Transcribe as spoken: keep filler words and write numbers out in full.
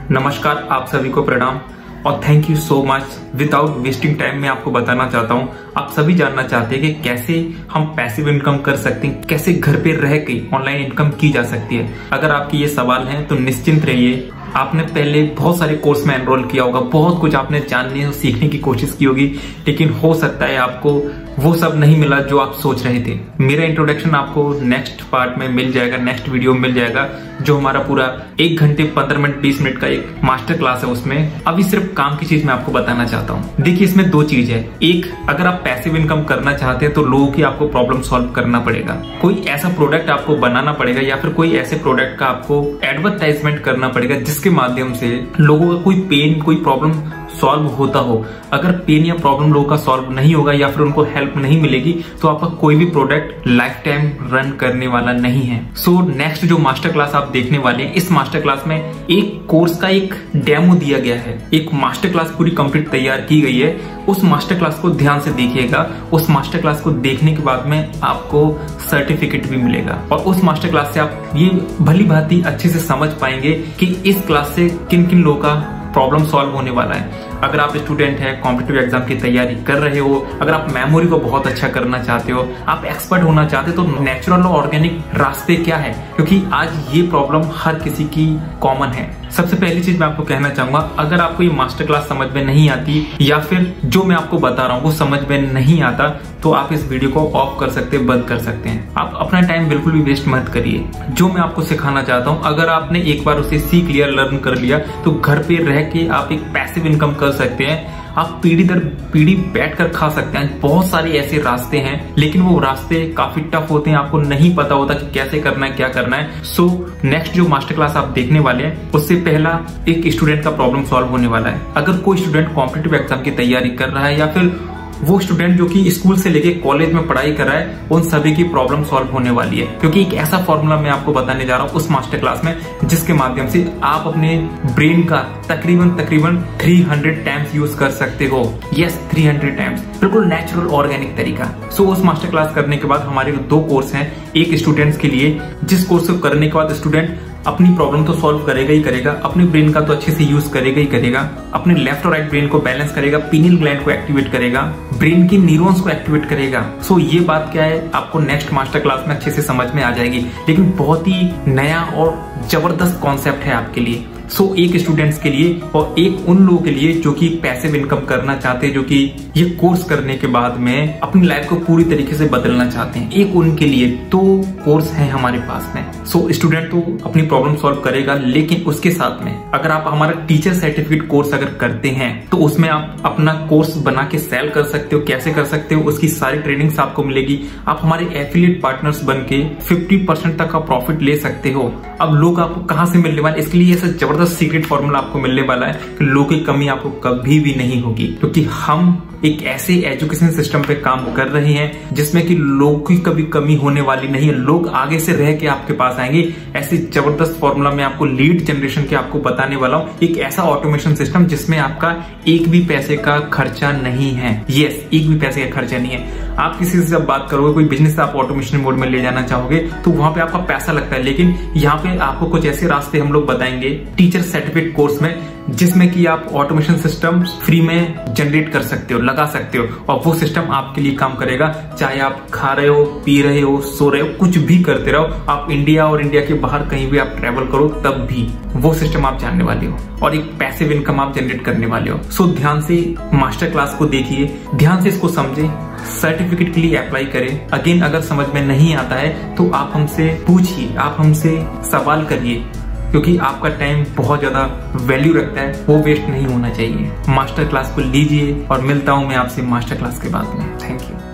नमस्कार, आप सभी को प्रणाम और thank you so much. Without wasting time मैं आपको बताना चाहता हूँ, आप सभी जानना चाहते हैं कि कैसे हम पैसिव इनकम कर सकते हैं, कैसे घर पे रह के ऑनलाइन इनकम की जा सकती है। अगर आपके ये सवाल हैं तो निश्चिंत रहिए। आपने पहले बहुत सारे कोर्स में एनरोल किया होगा, बहुत कुछ आपने जानने और सीखने की कोशिश की होगी, लेकिन हो सकता है आपको वो सब नहीं मिला जो आप सोच रहे थे। मेरा इंट्रोडक्शन आपको नेक्स्ट पार्ट में मिल जाएगा, नेक्स्ट वीडियो में मिल जाएगा, जो हमारा पूरा एक घंटे पंद्रह मिनट बीस मिनट का एक मास्टर क्लास है। उसमें अभी सिर्फ काम की चीज मैं आपको बताना चाहता हूँ। देखिए, इसमें दो चीज है। एक, अगर आप पैसिव इनकम करना चाहते हैं तो लोगों की आपको प्रॉब्लम सॉल्व करना पड़ेगा। कोई ऐसा प्रोडक्ट आपको बनाना पड़ेगा या फिर कोई ऐसे प्रोडक्ट का आपको एडवर्टाइजमेंट करना पड़ेगा जिसके माध्यम से लोगों का कोई पेन, कोई प्रॉब्लम सॉल्व होता हो। अगर पेन या प्रॉब्लम लोगों का सॉल्व नहीं होगा या फिर उनको हेल्प नहीं मिलेगी तो आपका कोई भी प्रोडक्ट लाइफ टाइम रन करने वाला नहीं है। सो नेक्स्ट जो मास्टर क्लास आप देखने वाले हैं, इस मास्टर क्लास में एक कोर्स का एक डेमो दिया गया है। एक मास्टर क्लास पूरी कंप्लीट तैयार की गई है। उस मास्टर क्लास को ध्यान से देखिएगा। उस मास्टर क्लास को देखने के बाद में आपको सर्टिफिकेट भी मिलेगा और उस मास्टर क्लास से आप ये भली भांति अच्छे से समझ पाएंगे कि इस क्लास से किन किन लोगों का प्रॉब्लम सॉल्व होने वाला है। अगर आप स्टूडेंट है, कॉम्पिटिटिव एग्जाम की तैयारी कर रहे हो, अगर आप मेमोरी को बहुत अच्छा करना चाहते हो, आप एक्सपर्ट होना चाहते हो, तो नेचुरल और ऑर्गेनिक रास्ते क्या है, क्योंकि आज ये प्रॉब्लम हर किसी की कॉमन है। सबसे पहली चीज मैं आपको कहना चाहूंगा, अगर आपको ये मास्टर क्लास समझ में नहीं आती या फिर जो मैं आपको बता रहा हूँ वो समझ में नहीं आता, तो आप इस वीडियो को ऑफ कर सकते हैं, बंद कर सकते हैं। आप अपना टाइम बिल्कुल भी वेस्ट मत करिए। जो मैं आपको सिखाना चाहता हूँ, अगर आपने एक बार उसे सीख लिया, लर्न कर लिया, तो घर पे रह के आप एक पैसिव इनकम कर सकते हैं। आप पीढ़ी दर पीढ़ी बैठ कर खा सकते हैं। बहुत सारे ऐसे रास्ते हैं, लेकिन वो रास्ते काफी टफ होते हैं, आपको नहीं पता होता कि कैसे करना है, क्या करना है। सो नेक्स्ट जो मास्टर क्लास आप देखने वाले हैं, उससे पहला एक स्टूडेंट का प्रॉब्लम सॉल्व होने वाला है। अगर कोई स्टूडेंट कॉम्पिटिटिव एग्जाम की तैयारी कर रहा है या फिर वो स्टूडेंट जो कि स्कूल से लेके कॉलेज में पढ़ाई कर रहा है, उन सभी की प्रॉब्लम सॉल्व होने वाली है, क्योंकि एक ऐसा फॉर्मूला मैं आपको बताने जा रहा हूँ उस मास्टर क्लास में जिसके माध्यम से आप अपने ब्रेन का तकरीबन तकरीबन तीन सौ टाइम्स यूज कर सकते हो। यस, तीन सौ टाइम्स, बिल्कुल नेचुरल ऑर्गेनिक तरीका। सो उस मास्टर क्लास करने के बाद हमारे दो कोर्स हैं। एक स्टूडेंट्स के लिए, जिस कोर्स को करने के बाद स्टूडेंट अपनी प्रॉब्लम तो सॉल्व करेगा ही करेगा, अपने ब्रेन का तो अच्छे से यूज करेगा ही करेगा, अपने लेफ्ट और राइट ब्रेन को बैलेंस करेगा, पीनियल ग्लैंड को एक्टिवेट करेगा, ब्रेन की न्यूरॉन्स को एक्टिवेट करेगा। सो ये बात क्या है, आपको नेक्स्ट मास्टर क्लास में अच्छे से समझ में आ जाएगी, लेकिन बहुत ही नया और जबरदस्त कॉन्सेप्ट है आपके लिए। सो so, एक स्टूडेंट्स के लिए और एक उन लोगों के लिए जो कि पैसिव इनकम करना चाहते हैं, जो कि ये कोर्स करने के बाद में अपनी लाइफ को पूरी तरीके से बदलना चाहते हैं। एक उनके लिए दो कोर्स हैं हमारे पास में। सो so, स्टूडेंट तो अपनी प्रॉब्लम सॉल्व करेगा, लेकिन उसके साथ में अगर आप हमारा टीचर सर्टिफिकेट कोर्स अगर करते हैं तो उसमें आप अपना कोर्स बना के सेल कर सकते हो। कैसे कर सकते हो, उसकी सारी ट्रेनिंग्स आपको मिलेगी। आप हमारे एफिलिएट पार्टनर्स बन के पचास परसेंट तक का प्रॉफिट ले सकते हो। अब लोग आपको कहाँ से मिलने वाले, इसके लिए ऐसा जबरदस्त सीक्रेट फॉर्मूला आपको मिलने वाला है कि लोगों की कमी आपको कभी भी नहीं होगी, क्योंकि हम एक ऐसे एजुकेशन सिस्टम पे काम कर रहे हैं जिसमें कि लोगों की कभी कमी होने वाली नहीं है। लोग आगे से रह के आपके पास आएंगे। ऐसे जबरदस्त फॉर्मूला मैं आपको लीड जनरेशन के आपको बताने वाला हूँ। एक ऐसा ऑटोमेशन सिस्टम जिसमें आपका एक भी पैसे का खर्चा नहीं है। यस, एक भी पैसे का खर्चा नहीं है। आप किसी से जब बात करोगे, कोई बिजनेस आप ऑटोमेशन मोड में ले जाना चाहोगे तो वहां पे आपका पैसा लगता है, लेकिन यहाँ पे आपको कुछ ऐसे रास्ते हम लोग बताएंगे टीचर सर्टिफिकेट कोर्स में, जिसमें कि आप ऑटोमेशन सिस्टम फ्री में जनरेट कर सकते हो, लगा सकते हो, और वो सिस्टम आपके लिए काम करेगा। चाहे आप खा रहे हो, पी रहे हो, सो रहे हो, कुछ भी करते रहो, आप इंडिया और इंडिया के बाहर कहीं भी आप ट्रेवल करो, तब भी वो सिस्टम आप जानने वाले हो और एक पैसिव इनकम आप जनरेट करने वाले हो। सो ध्यान से मास्टर क्लास को देखिए, ध्यान से इसको समझे, सर्टिफिकेट के लिए अप्लाई करें। अगेन, अगर समझ में नहीं आता है तो आप हमसे पूछिए, आप हमसे सवाल करिए, क्योंकि आपका टाइम बहुत ज्यादा वैल्यू रखता है, वो वेस्ट नहीं होना चाहिए। मास्टर क्लास को लीजिए और मिलता हूं मैं आपसे मास्टर क्लास के बाद में। Thank you.